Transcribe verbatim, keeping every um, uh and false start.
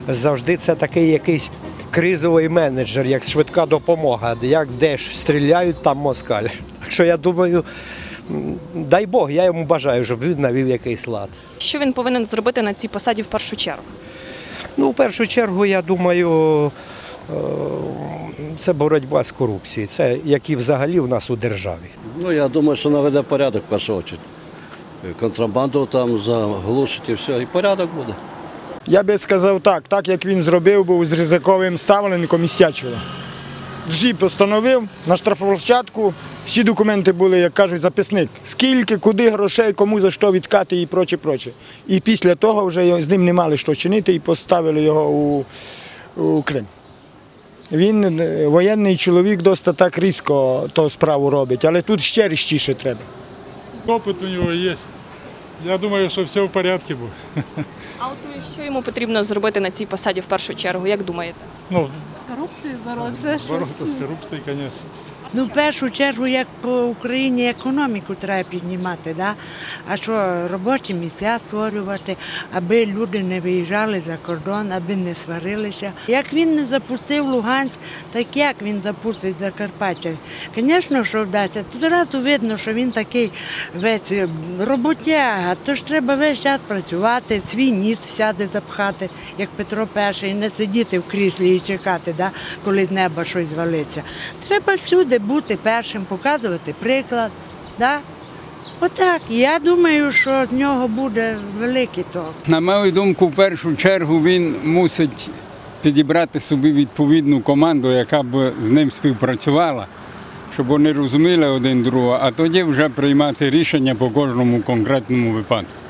Завжди це такий якийсь кризовий менеджер, як швидка допомога. Як де ж стріляють, там москаль. Так що я думаю, дай Бог, я йому бажаю, щоб він навів якийсь лад. Що він повинен зробити на цій посаді в першу чергу? Ну, в першу чергу, я думаю, це боротьба з корупцією. Це як і взагалі в нас у державі. Ну, я думаю, що наведе порядок в першу чергу. Контрабанду там заглушить і все, і порядок буде. Я би сказав так, так як він зробив, був з ризиковим ставленником із Тячева. Джі постановив на штрафплощадку, всі документи були, як кажуть, записник. Скільки, куди грошей, кому за що відкати і проче, проче. І після того вже з ним не мали що чинити і поставили його у, у Крим. Він воєнний чоловік, досить так різко ту справу робить, але тут ще різчіше треба. Опит у нього є. Я думаю, що все в порядку буде. А от що йому потрібно зробити на цій посаді в першу чергу, як думаєте? Ну, З корупцією боротися. боротися з корупцією, звісно. Ну, в першу чергу, як по Україні економіку треба піднімати, да? А що робочі місця створювати, аби люди не виїжджали за кордон, аби не сварилися. Як він не запустив Луганськ, так як він запустить Закарпаття? Звісно, що вдасться. Тут зразу видно, що він такий весь роботяга, тож треба весь час працювати, свій ніс всяде запхати, як Петро І, не сидіти в кріслі і чекати, да? Коли з неба щось звалиться. Треба всюди бути першим, показувати приклад. Да? Отак. Я думаю, що з нього буде великий толк. На мою думку, в першу чергу він мусить підібрати собі відповідну команду, яка б з ним співпрацювала, щоб вони розуміли один другого, а тоді вже приймати рішення по кожному конкретному випадку.